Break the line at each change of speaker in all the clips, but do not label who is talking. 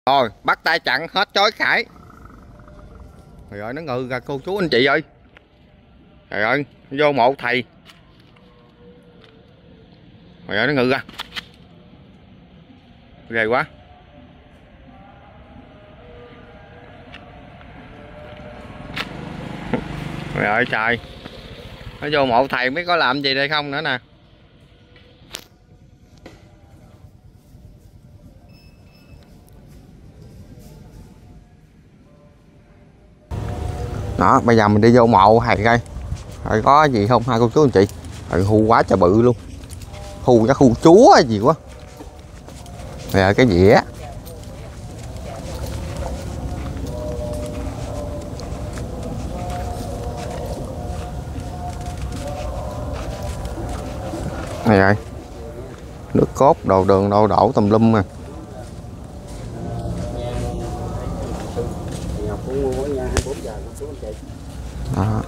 Rồi bắt tay chặn hết chói Khải. Trời ơi nó ngừ ra cô chú anh chị ơi. Trời ơi nó vô mộ thầy. Trời ơi nó ngừ ra. Ghê quá. Trời ơi trời. Nó vô mộ thầy mới có làm gì đây không nữa nè. Đó bây giờ mình đi vô mộ thầy coi. Rồi có gì không hai cô chú anh chị. Rồi hù quá trời bự luôn. Hù chắc hù chúa gì quá. Rồi cái dĩa. Này rồi. Nước cốt, đồ đường, đồ đổ tùm lum à. Đó.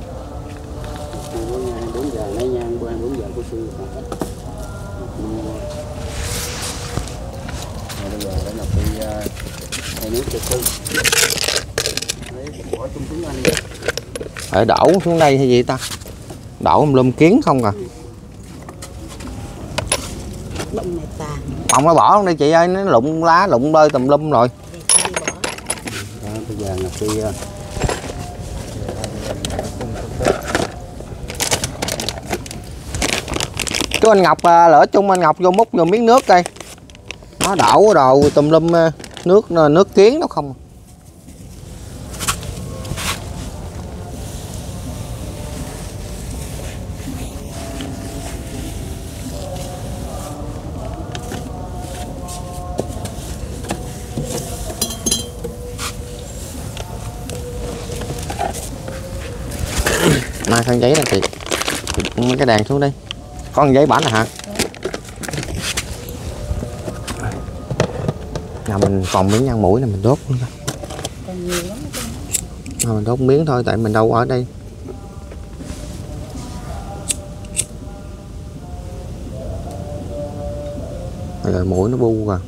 Phải đổ xuống đây hay gì ta? Đổ lum kiến không à? Ông nó bỏ xuống đây chị ơi, nó lụng lá lụng bơi tùm lum rồi.
Đó, bây giờ Ngọc đi
Chú anh Ngọc lỡ chung anh Ngọc vô múc vô miếng nước đây. Nó đổ đồ tùm lum nước kiến nó không. Mai khăn giấy nè chị. Mấy cái đèn xuống đi. Có con giấy bảnh hả? Nào mình còn miếng nhang mũi này mình đốt luôn. Mình đốt miếng thôi tại mình đâu ở đây. Rồi mũi nó bu rồi.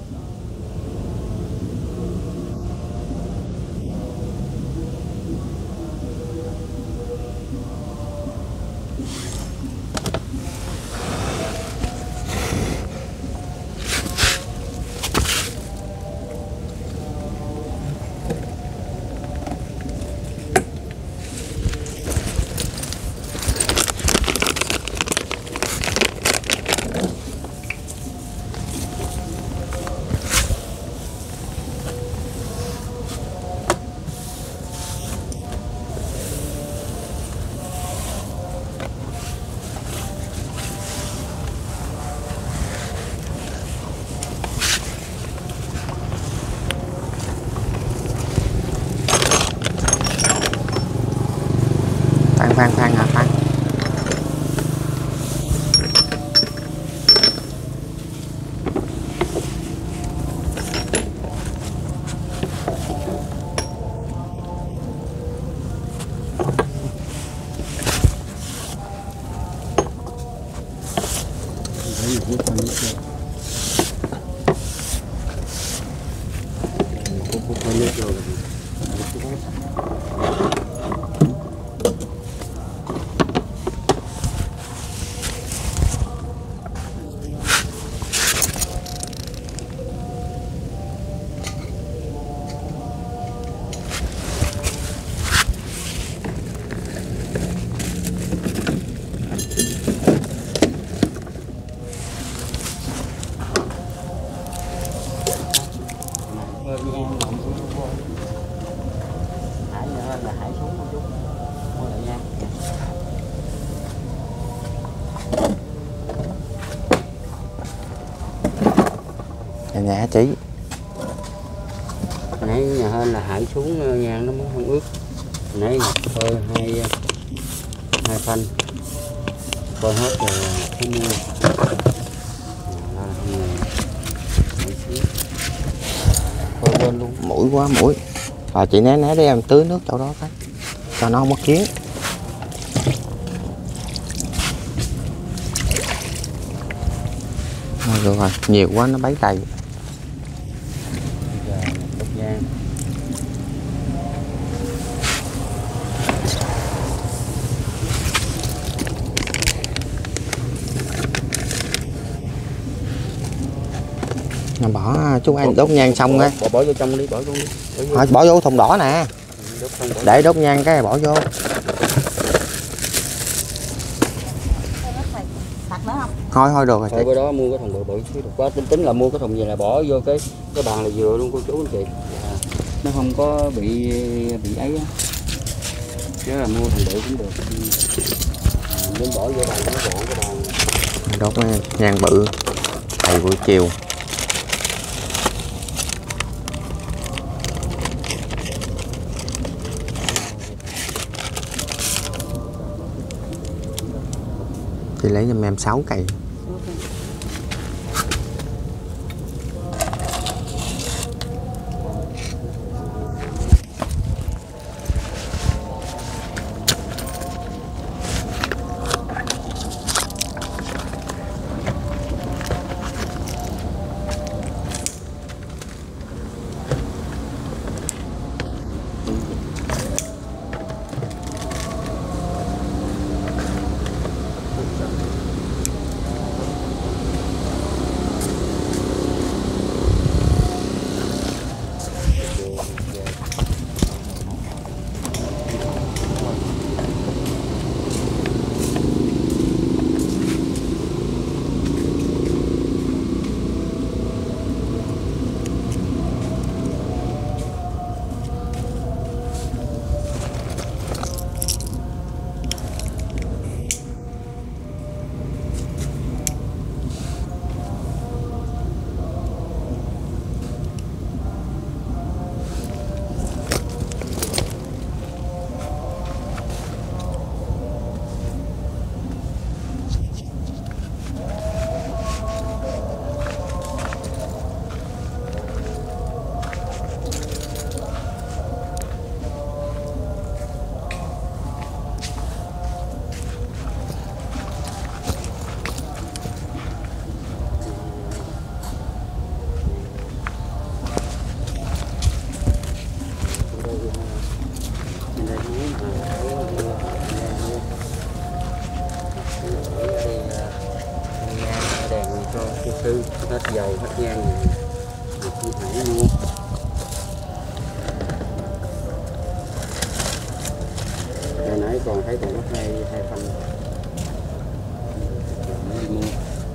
Phan hả Phan? Nhà chị
nãy nhà hên là hãy xuống nhang nó mới không ướt. Nãy thôi hai phanh coi hết rồi không mua. Coi lên luôn.
mũi quá mũi. Rồi chị né để em tưới nước chỗ đó cái cho nó không mất kiến. Được rồi, nhiều quá nó bấy tay. bỏ chúng anh đốt nhang xong á.
Bỏ vô trong đi, bỏ vô đi.
Bỏ vô thùng đỏ nè. Để đốt nhang cái bỏ vô. Thôi được rồi chị.
Thôi đó mua cái thùng bự xíu được quá, tính là mua cái thùng gì là bỏ vô cái bàn là vừa luôn cô chú anh chị. Nó không có bị ấy á. Chứ là mua thùng bự cũng được. Nên bỏ vô bàn nó gọn cái bàn.
Đốt nhang bự thầy buổi chiều. Chị lấy cho em 6 cây.
Sư hết dầu hết nhang thì không phải mua. Hồi nãy còn thấy còn mất hai phân đi mua.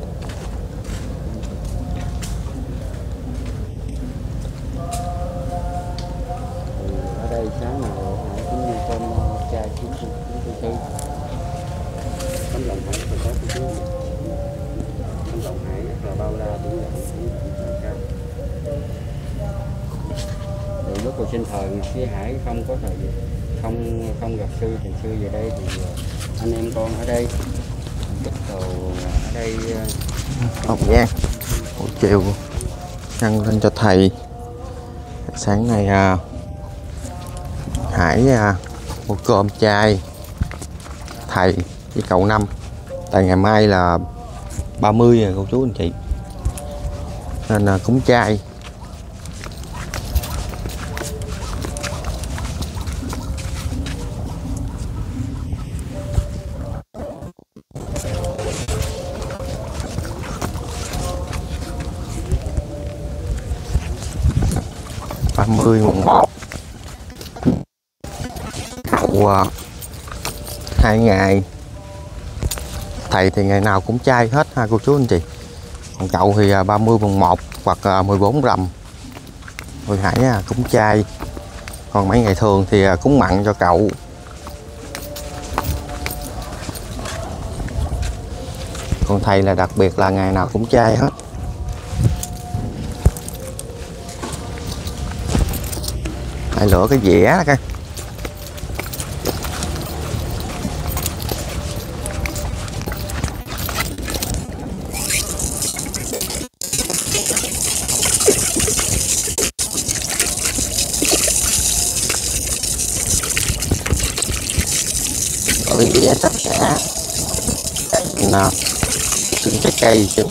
Ở đây sáng nào Hải cũng mua con chai 944 tấm lòng Hải phải có cái thứ tấm lòng Hải là bao la biển rộng cao. Từ lúc còn sinh thời phía Hải không có thời không gặp sư thì sư về đây thì anh em con ở đây bắt đầu ở đây
học nha. Buổi chiều ăn lên cho thầy. Sáng nay Hải mua cơm chay thầy với cậu Năm, tại ngày mai là 30 rồi cô chú anh chị, nên là cúng chay. mùng 1 hậu 2 ngày. Thầy thì ngày nào cũng chay hết ha cô chú anh chị. Còn cậu thì 30 mùng 1 hoặc 14 rằm rồi Hải cũng chay. Còn mấy ngày thường thì cúng mặn cho cậu. Còn thầy là đặc biệt là ngày nào cũng chay hết. Hãy lựa cái dĩa đó coi. Có cái dĩa tất cả. Nào, cái cây chứ.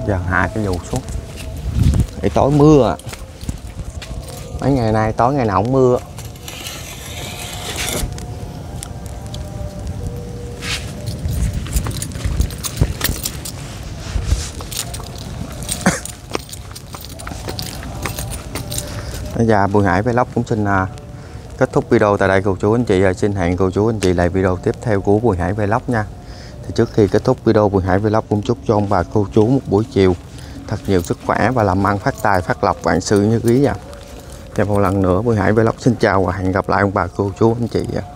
Giờ hạ cái dù xuống. Để tối mưa à. Mấy ngày nay tối ngày nào cũng mưa. Bây giờ Bùi Hải Vlog cũng xin kết thúc video tại đây cô chú anh chị. Xin hẹn cô chú anh chị lại video tiếp theo của Bùi Hải Vlog nha. Thì trước khi kết thúc video, Bùi Hải Vlog cũng chúc cho ông bà cô chú một buổi chiều thật nhiều sức khỏe và làm ăn phát tài phát lộc, vạn sự như ý nha. Và một lần nữa Bùi Hải Vlog xin chào và hẹn gặp lại ông bà cô chú anh chị.